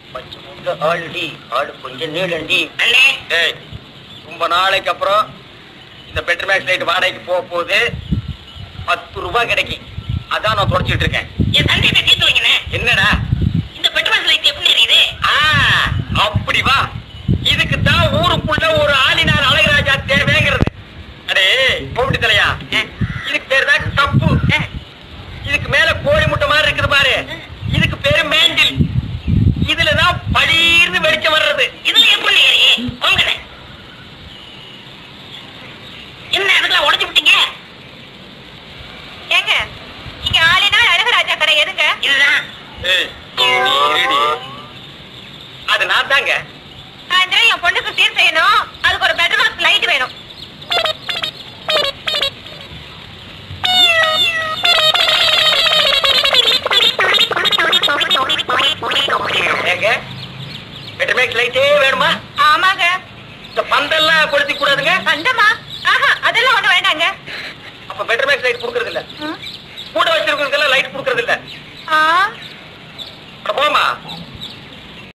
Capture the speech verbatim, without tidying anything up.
கொஞ்சம் முட்டை ஆல்டி ஆடு கொஞ்சம் நீளண்டி அண்ணே. ஏய் ரொம்ப நாளைக்கு அப்புறம் இந்த பெட்ரோல் மேக்ஸ் லைட் வாடகைக்கு போக போகுது. பத்து ரூபாய் கிடைக்கும். அதான் நான் தொடச்சிட்டு இருக்கேன். என் சண்டையை தீர்த்து வைங்கண்ணே. என்னடா இந்த பெட்ரோல் மேக்ஸ் லைட் எப்படி எரியுது? அப்படி வா. இதுக்கு தான் ஊருக்குள்ள ஒரு ஆளினார் அழகராஜா தேவைங்கிறது. அடே போட்டு தலையா, இதுக்கு பேரு தான் கப்பு. இதுக்கு மேல கோழி முட்டை மாதிரி இருக்குது பாரு, இதுக்கு பேரு மேண்டில். இதுலதான் பளீர்னு வெளிச்சம் வர்றது. இதுல எப்படி என்ன அதுக்கெல்லாம் உடைச்சு விட்டீங்க? ஏங்க இங்க ஆளினார் அழகராஜா கடை எதுங்க? இதுதான். அது நான் தாங்க. என் பொண்ணுக்கு சீர் செய்யணும், அதுக்கு ஒரு பெட்ரோல் மேக்ஸ் லைட் வேணும். பெட்ரோல் மேக்ஸ் லைட்டே வேணுமா? ஆமாங்க. இந்த பந்தெல்லாம் கொளுத்தி கூடாதுங்க. பந்தமா? ஆஹா, அதெல்லாம் ஒண்ணு வேண்டாங்க. அப்ப பெட்ரோல் மேக்ஸ் லைட் கொடுக்கறது இல்ல, கூட வச்சிருக்கிறதுக்கெல்லாம் லைட் கொடுக்க